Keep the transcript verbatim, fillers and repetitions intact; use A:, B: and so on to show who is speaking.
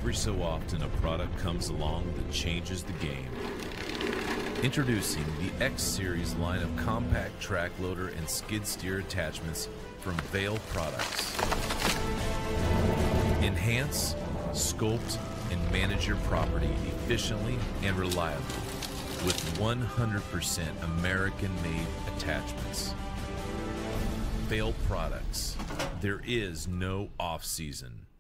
A: Every so often, a product comes along that changes the game. Introducing the X Series line of compact track loader and skid steer attachments from Vail Products. Enhance, sculpt, and manage your property efficiently and reliably with one hundred percent American-made attachments. Vail Products. There is no off-season.